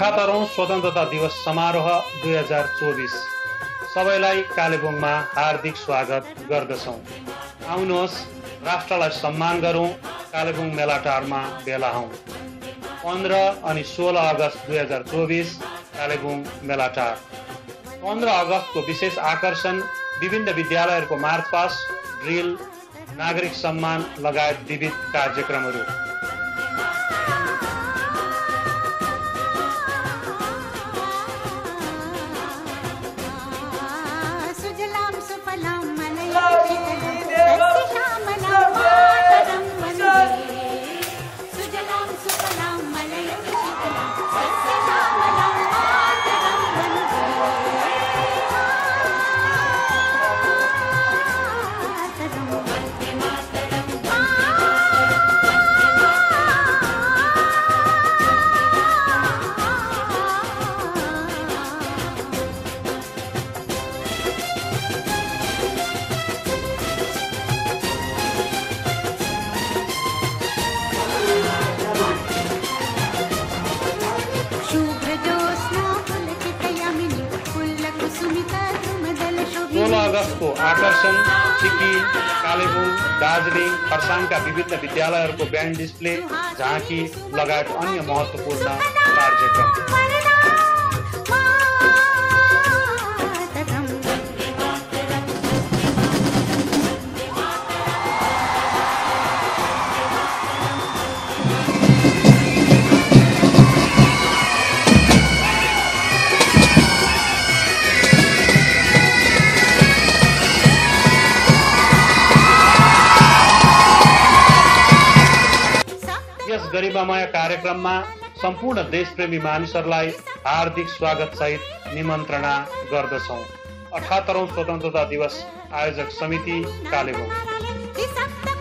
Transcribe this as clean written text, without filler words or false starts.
78औं स्वतन्त्रता दिवस समारोह 2024 सबैलाई कालेबुङमा हार्दिक स्वागत गर्दछौं। आउनुहोस् राष्ट्रलाई सम्मान गरौं, कालेबुङ मेलाटारमा भेला हौं। 15 अनि 16 अगस्त 2024 कालेबुङ मेलाटार। 15 अगस्तको विशेष आकर्षण विभिन्न विद्यालयहरूको मार्चपास्ट, ड्रिल, नागरिक सम्मान लगायत विविध कार्यक्रमहरू। अगस्तको आकर्षण सिक्किम, कालेबुङ, दार्जिलिङ, खरसाङका विभिन्न विद्यालयहरूको ब्यान्ड डिस्प्ले, झाँकी लगायत अन्य महत्त्वपूर्ण कार्यक्रम। यस गरिमामय कार्यक्रममा सम्पूर्ण देशप्रेमी मानिसहरूलाई हार्दिक स्वागत सहित निमन्त्रणा गर्दछौं। 78औं स्वतन्त्रता दिवस आयोजक समिति कालेबुङ।